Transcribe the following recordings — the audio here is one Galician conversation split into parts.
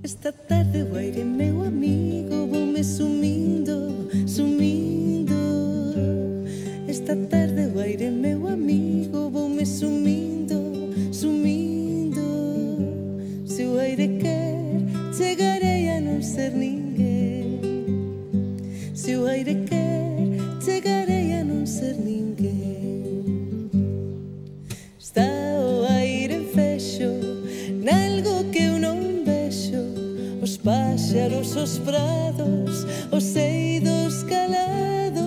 Esta tarde o aire, meu amigo, voume sumindo, sumindo. Esta tarde o aire, meu amigo, voume sumindo, sumindo. Se o aire quer, chegarei a non ser ninguén. Se o aire quer, chegarei a non ser ninguén. Está o aire fexo, nalgo que eu non vexo. Os páxaros, os prados, os eidos calados.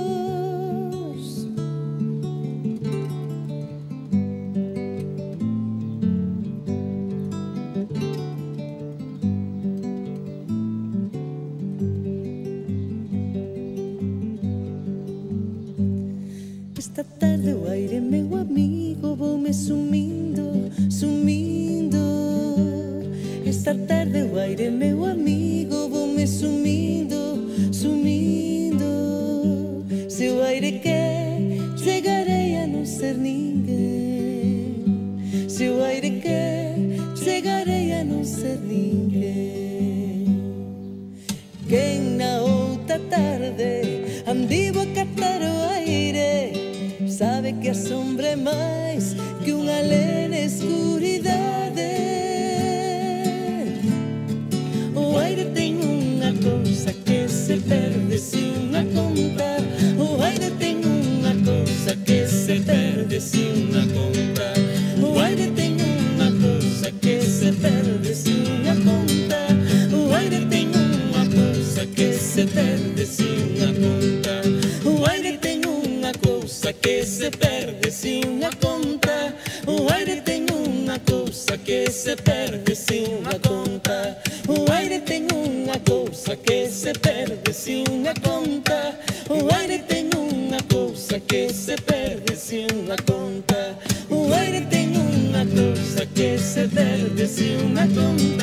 Esta tarde o aire, meu amigo, voume sumindo, sumindo. Esta tarde o aire, meu amigo, voume sumindo, sumindo. Se o aire quer, chegarei a non ser ninguén. Se o aire quer, chegarei a non ser ninguén. Quen na outra tarde andivo a catar o aire, sabe que a sombra é máis que unha lena escuridade. O aire ten unha cousa que se perde se unha conta. O aire ten unha cousa que se perde se unha conta. O aire ten unha cousa que se perde se unha conta. O aire ten unha cousa que se perde se unha conta. O aire ten unha cousa que se perde se unha conta. O aire ten unha cousa que se perde se unha conta. O aire ten unha cousa que se perde se unha conta. O aire ten unha cousa que se perde se unha conta. O aire ten unha cousa que se perde se unha conta.